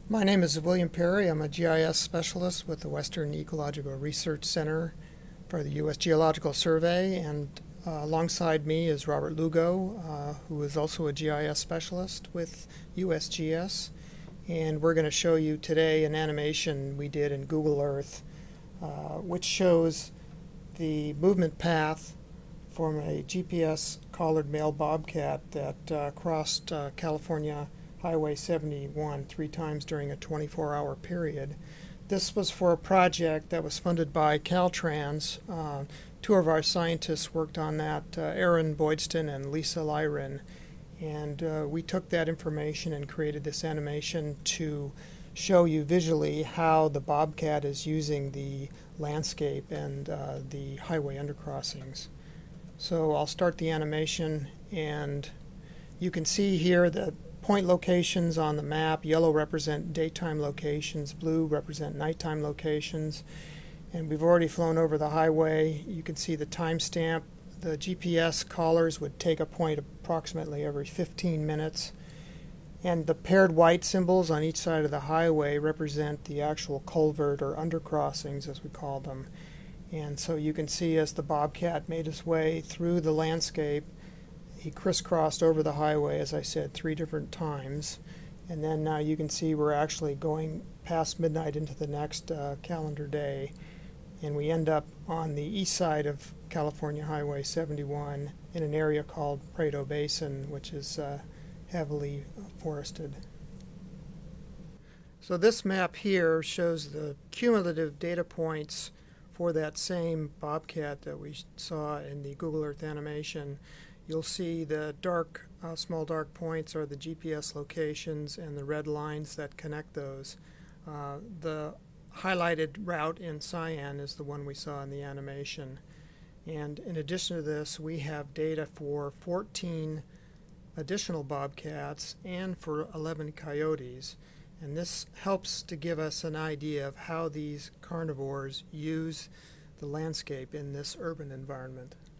My name is William Perry. I'm a GIS specialist with the Western Ecological Research Center for the U.S. Geological Survey, and alongside me is Robert Lugo, who is also a GIS specialist with USGS. And we're going to show you today an animation we did in Google Earth, which shows the movement path from a GPS collared male bobcat that crossed California Highway 71 three times during a 24-hour period. This was for a project that was funded by Caltrans. Two of our scientists worked on that, Erin, Boydston, and Lyren. And we took that information and created this animation to show you visually how the bobcat is using the landscape and the highway undercrossings. So I'll start the animation, and you can see here the point locations on the map. Yellow represent daytime locations, blue represent nighttime locations, and we've already flown over the highway. You can see the timestamp. The GPS collars would take a point approximately every 15 minutes, and the paired white symbols on each side of the highway represent the actual culvert or undercrossings, as we call them. And so you can see as the bobcat made his way through the landscape, he crisscrossed over the highway, as I said, 3 different times. And then now you can see we're actually going past midnight into the next calendar day. And we end up on the east side of California Highway 71 in an area called Prado Basin, which is heavily forested. So this map here shows the cumulative data points for that same bobcat that we saw in the Google Earth animation. You'll see the dark, small dark points are the GPS locations, and the red lines that connect those. The highlighted route in cyan is the one we saw in the animation. And in addition to this, we have data for 14 additional bobcats and for 11 coyotes. And this helps to give us an idea of how these carnivores use the landscape in this urban environment.